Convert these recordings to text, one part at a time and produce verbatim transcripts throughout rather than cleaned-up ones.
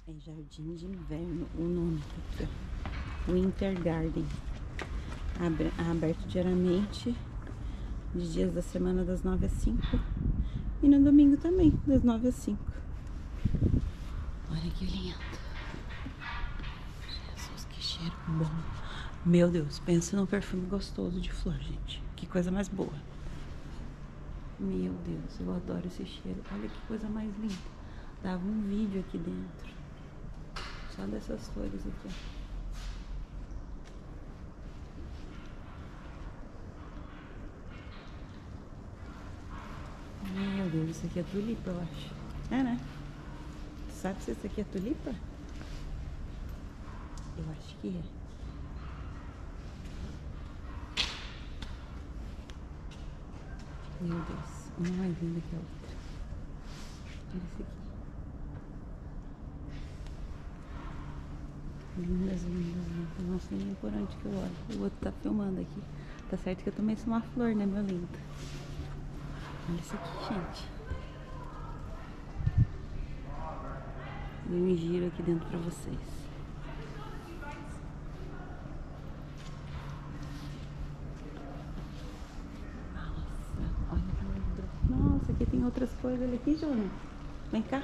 É Jardim de Inverno, o nome tá aqui, ó. Winter Garden. Abre, aberto diariamente, de dias da semana das nove às cinco. E no domingo também, das nove às cinco. Olha que lindo. Jesus, que cheiro bom. Meu Deus, pensa num perfume gostoso de flor, gente. Que coisa mais boa. Meu Deus, eu adoro esse cheiro. Olha que coisa mais linda. Dava um vídeo aqui dentro. Só dessas flores aqui. Meu Deus, isso aqui é tulipa, eu acho. É, né? Tu sabe se isso aqui é tulipa? Eu acho que é. Meu Deus, uma mais linda que a outra. Olha esse aqui. Lindas, lindas, lindas. Não sei nem por onde que eu olho. O outro tá filmando aqui. Tá certo que eu também sou uma flor, né, meu lindo? Olha isso aqui, gente. Dei um giro aqui dentro pra vocês. Nossa, olha que lindo. Nossa, aqui tem outras coisas. Olha aqui, Jona. Vem cá.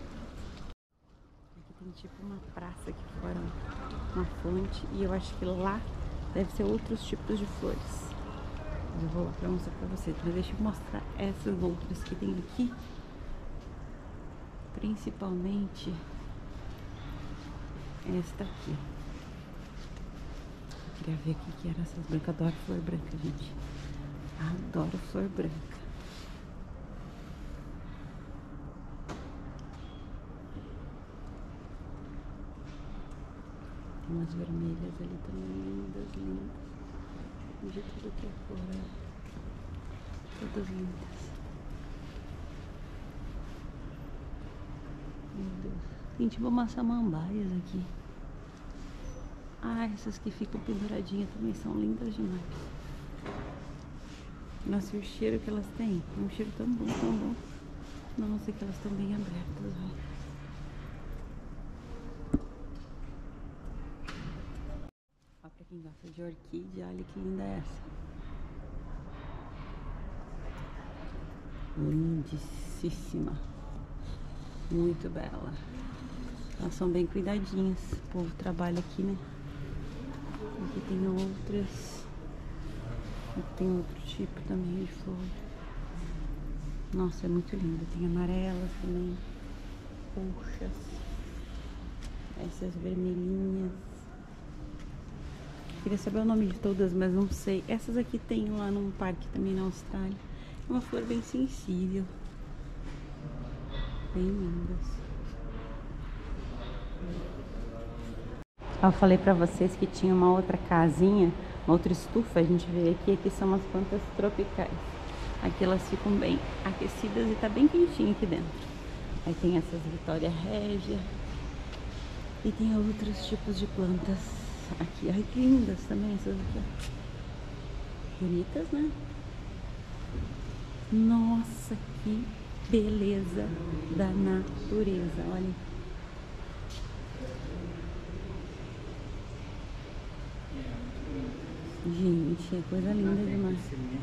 Aqui tem tipo uma praça aqui fora, uma fonte. E eu acho que lá deve ser outros tipos de flores. Eu vou lá pra mostrar pra vocês. Mas deixa eu mostrar essas outras que tem aqui. Principalmente esta aqui. Eu queria ver aqui que era essas brancas. Adoro flor branca, gente. Adoro flor branca. Tem umas vermelhas ali também, lindas, lindas. De tudo que é cor, todas lindas. Meu Deus. Tem tipo umas samambaias aqui. Ah, essas que ficam penduradinhas também são lindas demais. Nossa, e o cheiro que elas têm. É um cheiro tão bom, tão bom. Nossa, que elas estão bem abertas, olha. Ó, pra quem gosta de orquídea, olha que linda é essa. Lindíssima. Muito bela. Elas são bem cuidadinhas. O povo trabalha aqui, né? Aqui tem outras. Aqui tem outro tipo também de flor. Nossa, é muito linda. Tem amarelas também. Roxas. Essas vermelhinhas. Queria saber o nome de todas, mas não sei. Essas aqui tem lá num parque também na Austrália. É uma flor bem sensível. Bem lindas. Eu falei pra vocês que tinha uma outra casinha, uma outra estufa. A gente veio aqui. Aqui são as plantas tropicais. Aqui elas ficam bem aquecidas e tá bem quentinho aqui dentro. Aí tem essas Vitória Régia. E tem outros tipos de plantas aqui. Ai, que lindas também essas aqui, ó. Bonitas, né? Nossa, que beleza da natureza, olha. Gente, é coisa linda demais.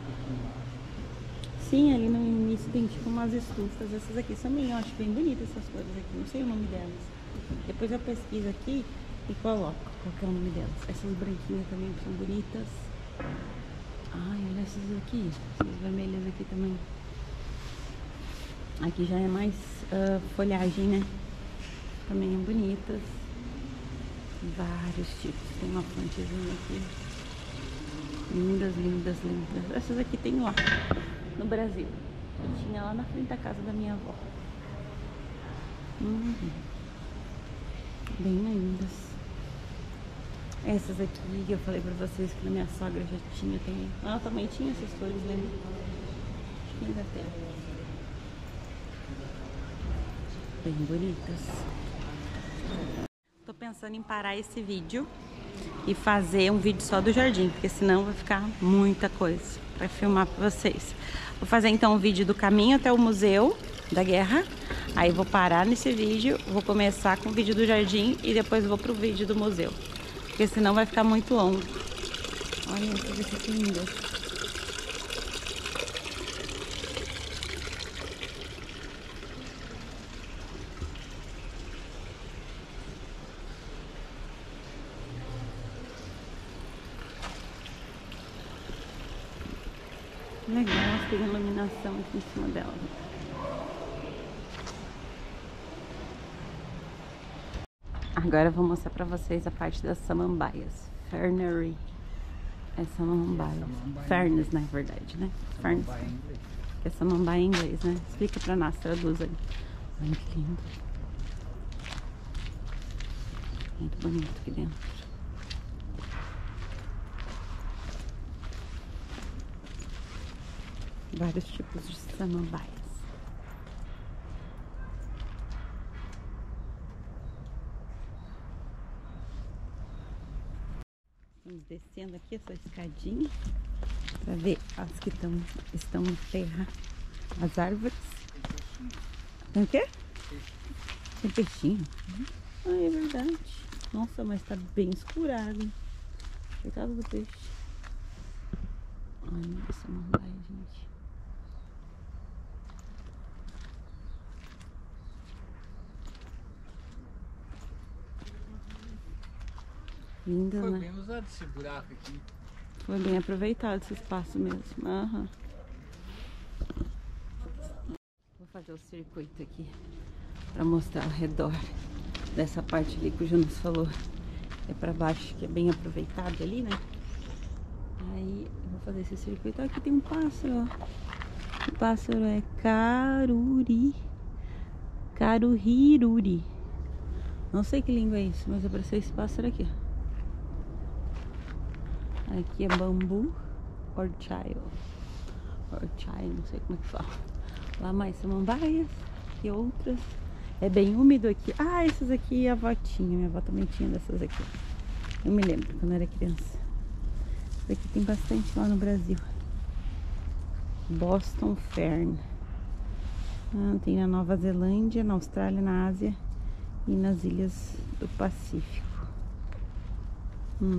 Sim, ali no início tem tipo umas estufas. Essas aqui também eu acho bem bonitas, essas cores aqui. Não sei o nome delas. Depois eu pesquiso aqui e coloco qual que é o nome delas. Essas branquinhas também são bonitas. Ai, olha essas aqui. Essas vermelhas aqui também. Aqui já é mais uh, folhagem, né? Também é bonitas. Vários tipos. Tem uma plantezinha aqui. Lindas, lindas, lindas. Essas aqui tem lá no Brasil. Eu tinha lá na frente da casa da minha avó. Hum, bem lindas. Essas aqui que eu falei pra vocês que na minha sogra já tinha também. Ela também tinha essas flores, lembra? Acho que ainda tem. Bem bonitas. Tô pensando em parar esse vídeo e fazer um vídeo só do jardim, porque senão vai ficar muita coisa pra filmar pra vocês. Vou fazer então um vídeo do caminho até o Museu da Guerra. Aí vou parar nesse vídeo, vou começar com o vídeo do jardim e depois vou pro vídeo do museu. Porque senão vai ficar muito longo. Olha, deixa eu ver que linda. Legal, tem iluminação aqui em cima dela. Agora eu vou mostrar pra vocês a parte das samambaias. Fernery. É samambaia. Ferns, na verdade, né? Ferns. Que é samambaia em inglês, né? Explica pra nós, traduz aí. Olha que lindo. Muito bonito aqui dentro. Vários tipos de samambaias. Estamos descendo aqui essa escadinha para ver as que tão, estão em terra, as árvores. Tem o quê? Tem peixinho? Ah, é verdade. Nossa, mas tá bem escurado. Coitado do peixe. Olha que samambaia, gente. Linda, Foi né? bem usado esse buraco aqui. Foi bem aproveitado esse espaço mesmo. Uhum. Vou fazer o circuito aqui para mostrar ao redor dessa parte ali que o Jonas falou. É para baixo, que é bem aproveitado ali, né? Aí eu vou fazer esse circuito. Aqui tem um pássaro, ó. O pássaro é caruri. Caruhiruri. Não sei que língua é isso, mas apareceu esse pássaro aqui, ó. Aqui é bambu, orchai, orchai, não sei como é que fala. Lá mais samambaias e outras. É bem úmido aqui. Ah, essas aqui a avó tinha. Minha avó também tinha dessas aqui. Eu me lembro quando eu era criança. Isso aqui tem bastante lá no Brasil. Boston Fern. Ah, tem na Nova Zelândia, na Austrália, na Ásia e nas ilhas do Pacífico. Hum.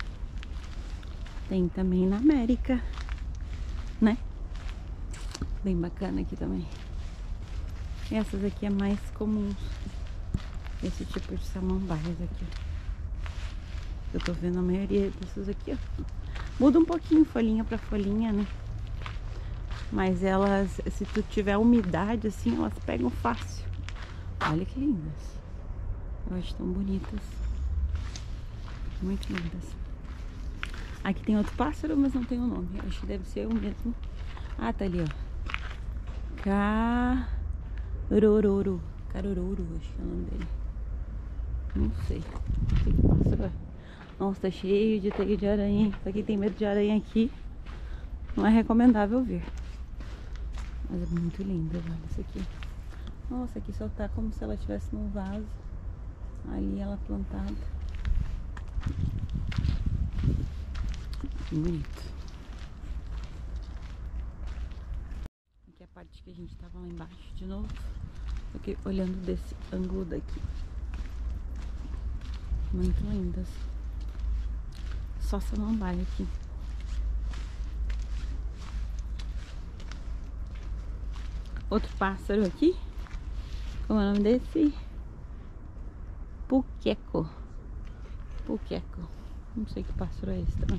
Tem também na América, né? Bem bacana aqui também. Essas aqui é mais comuns. Esse tipo de samambaias aqui. Eu tô vendo a maioria dessas aqui, ó. Muda um pouquinho folhinha pra folhinha, né? Mas elas, se tu tiver umidade assim, elas pegam fácil. Olha que lindas. Eu acho tão bonitas. Muito lindas. Aqui tem outro pássaro, mas não tem o nome. Eu acho que deve ser o mesmo. Ah, tá ali, ó. Carororo. Carororo, acho que é o nome dele. Não sei. Não sei que pássaro é. Nossa, tá cheio de teia de aranha. Pra quem tem medo de aranha aqui, não é recomendável vir. Mas é muito linda, olha isso aqui. Nossa, aqui só tá como se ela estivesse num vaso. Ali ela plantada. Bonito. Aqui é a parte que a gente tava lá embaixo de novo. Aqui olhando desse ângulo daqui. Muito lindas. Só samambaia aqui. Outro pássaro aqui. Como é o nome desse? Puqueco. Puqueco. Não sei que pássaro é esse também.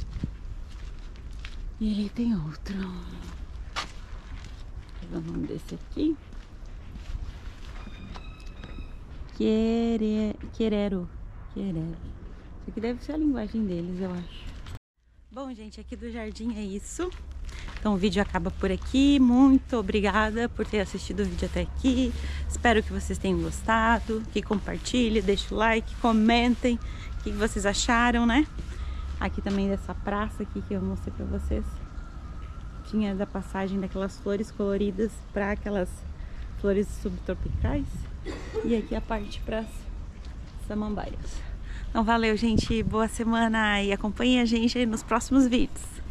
E ali tem outro. Qual é o nome desse aqui? Quere... Querero. Querero. Isso aqui deve ser a linguagem deles, eu acho. Bom, gente, aqui do jardim é isso. Então o vídeo acaba por aqui. Muito obrigada por ter assistido o vídeo até aqui. Espero que vocês tenham gostado. Que compartilhem, deixem o like, comentem o que vocês acharam, né? Aqui também dessa praça aqui que eu mostrei pra vocês. Tinha da passagem daquelas flores coloridas para aquelas flores subtropicais. E aqui a parte para as samambaias. Então valeu, gente. Boa semana e acompanhem a gente aí nos próximos vídeos.